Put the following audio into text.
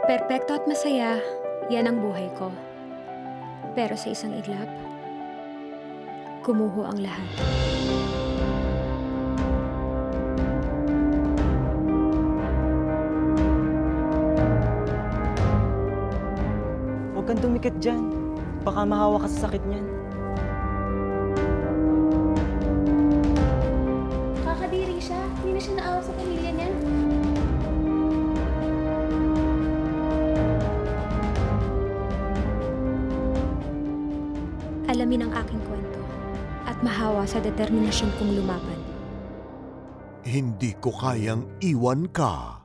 Perpekto at masaya, yan ang buhay ko. Pero sa isang iglap, gumuho ang lahat. Huwag kang tumikit dyan. Baka mahawa ka sa sakit niyan. Kakadiri siya. Hindi na siya naawa sa pamilya niya. Alamin ang aking kwento at mahawa sa determinasyon kong lumaban. Hindi ko kayang iwan ka.